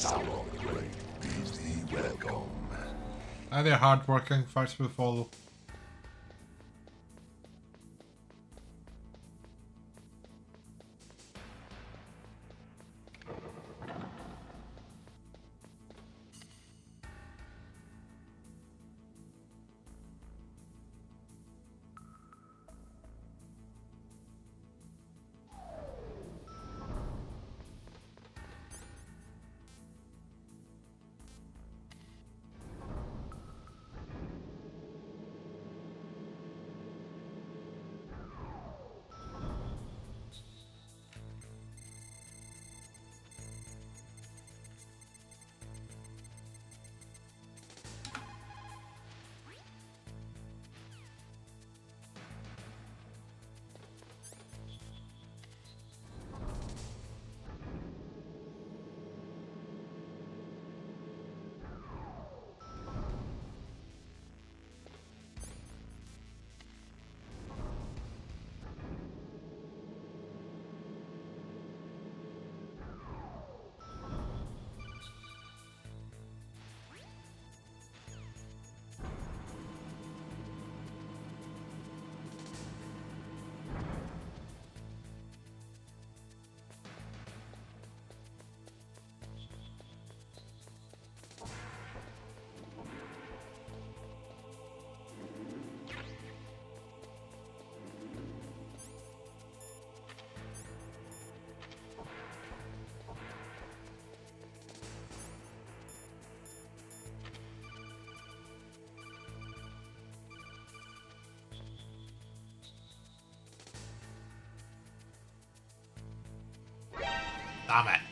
Sauron the Great bids thee welcome. Are they hard-working? Thanks for the follow. Damn it.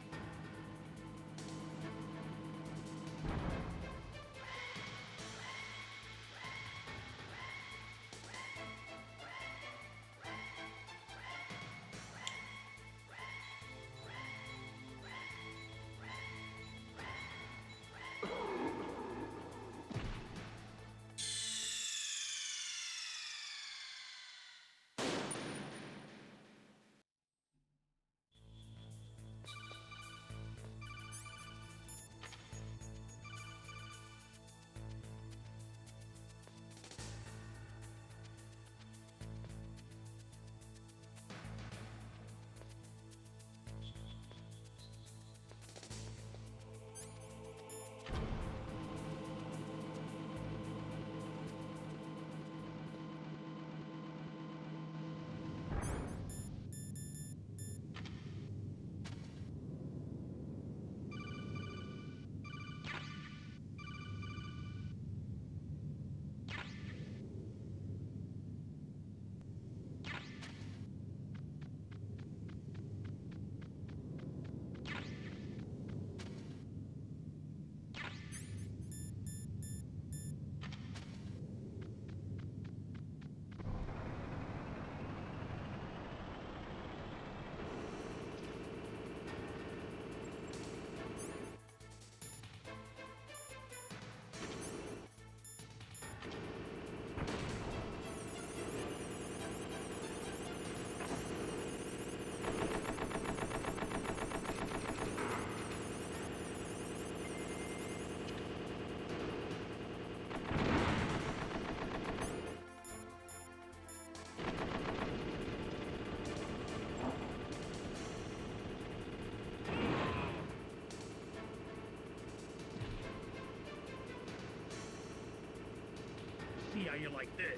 See how you like this.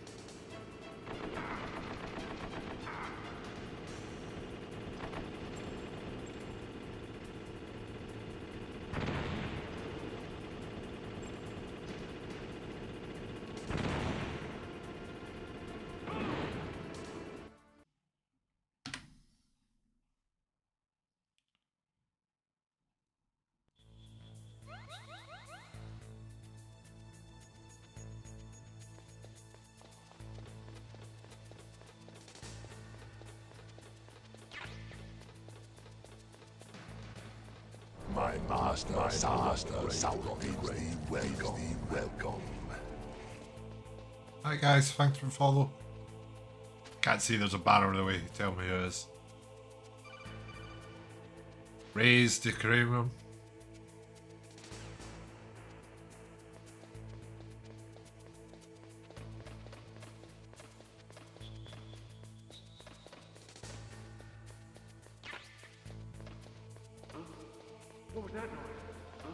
My master, Sauron the Great, bids thee welcome. Hi guys, thanks for the follow. Can't see there's a banner in the way, tell me who it is. Raise the Cranium. What was that noise? Huh?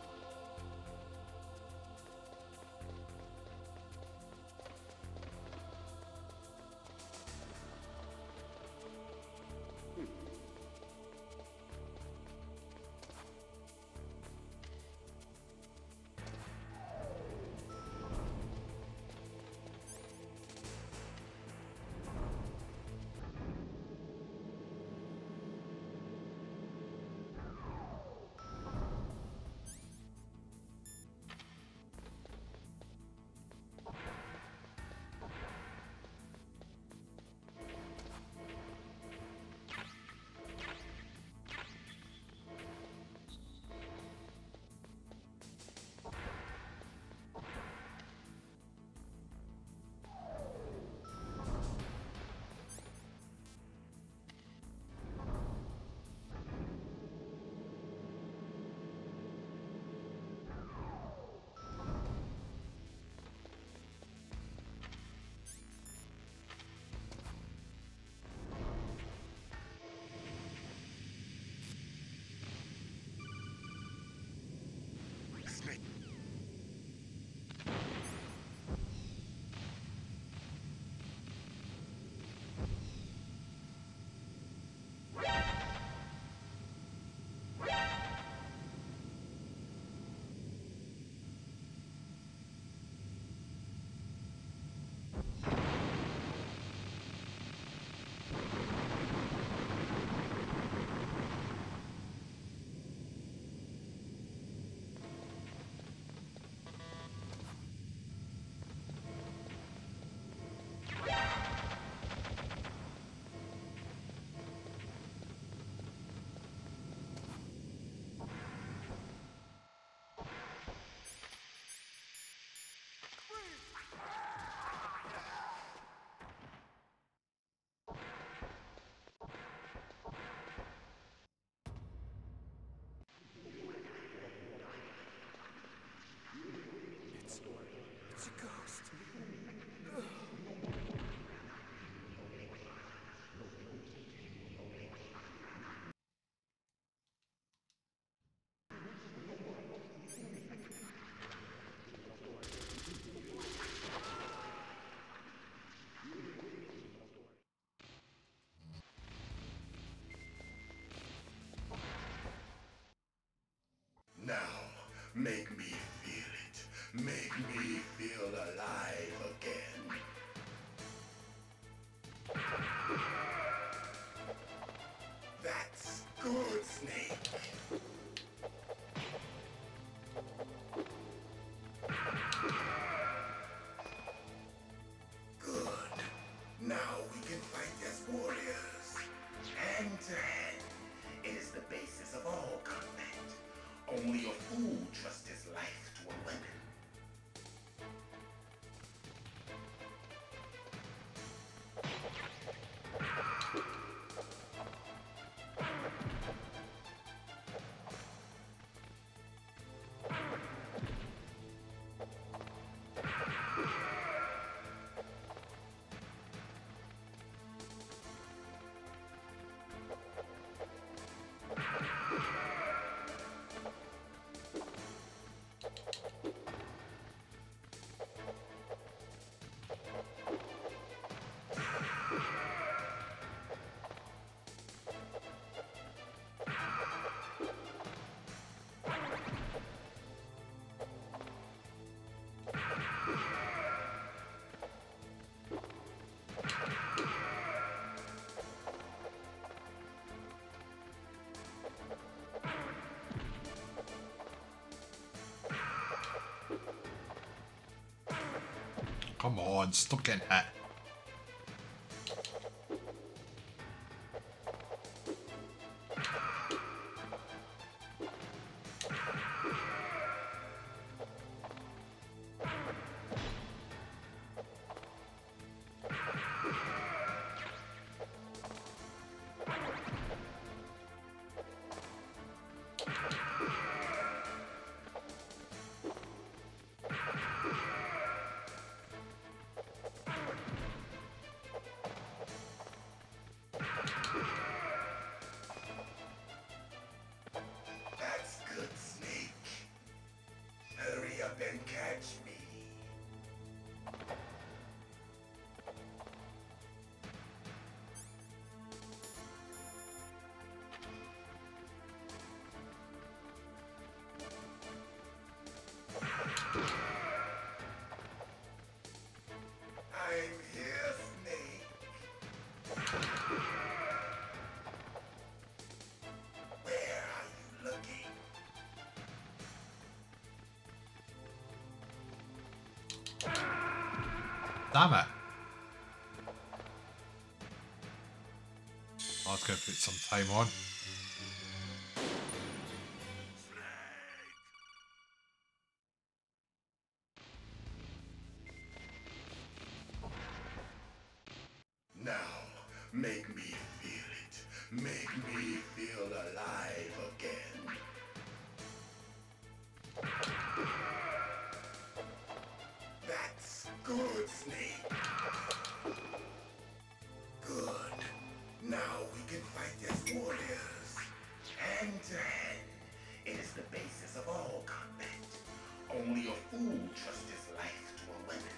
It's a ghost. Now, make me feel it. Make me feel alive again. That's good, Snake. Good. Now we can fight as warriors. Hand to hand. It is the basis of all combat. Only a fool trusts his life to a weapon. Come on, stop getting hit. Damn it. Oh, it's going to put some time on. Now, make me feel it. Make me feel alive again. That's good, Snake. Good. Now we can fight as warriors. Hand to hand. It is the basis of all combat. Only a fool trusts his life to a weapon.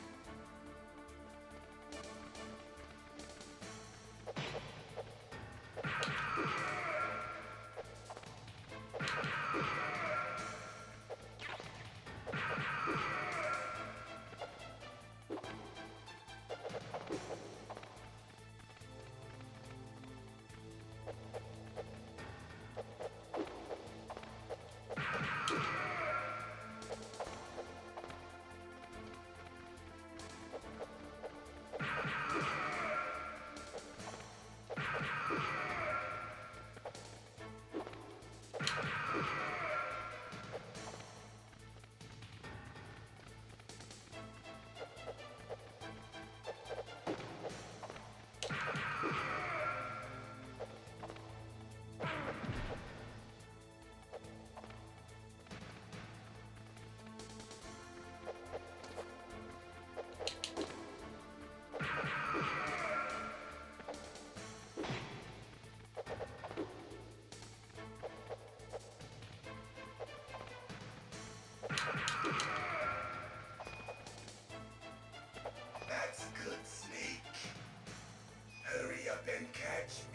That's good, Snake. Hurry up and catch me.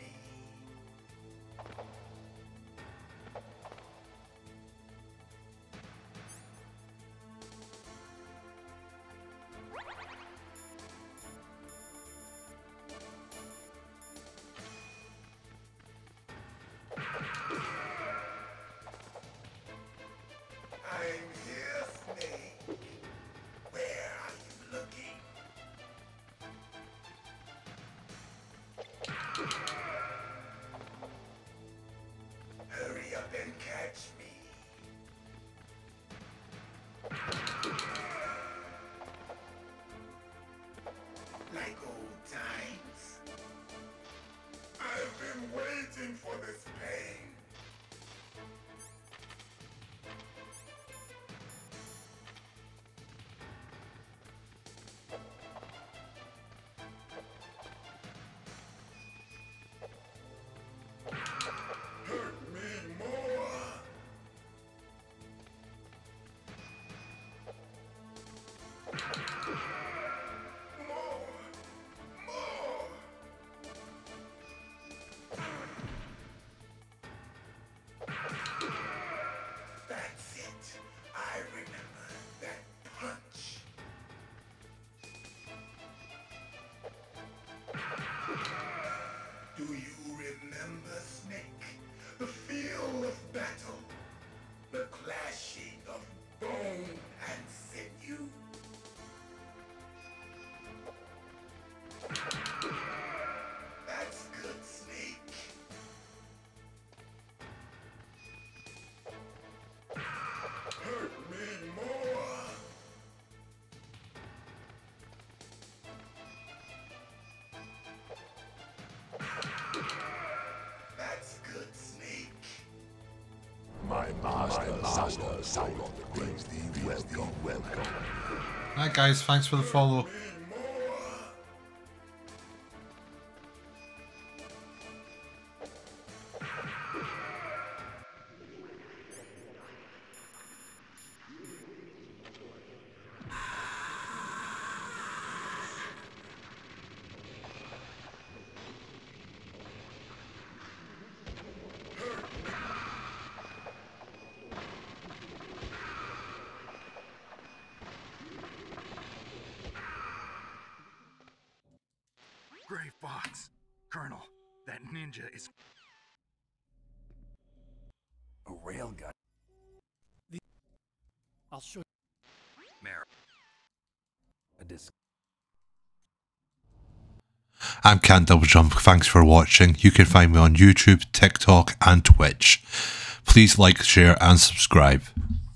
I'm here, Snake. Where are you looking? Hurry up and catch me. Like old times. I've been waiting for this pain. Hurt me more. More. That's it. I remember that punch. Do you remember, Snake? The feel of battle. The clashing of bone and sinew. That's good, Snake. Hurt me more. That's good, Snake. My master Sauron brings thee welcome. Alright guys, thanks for the follow. Me more. Gray Fox. Colonel, that ninja is A railgun. I'll show you. Mare. A disc. I'm Can't Double Jump. Thanks for watching. You can find me on YouTube, TikTok, and Twitch. Please like, share, and subscribe.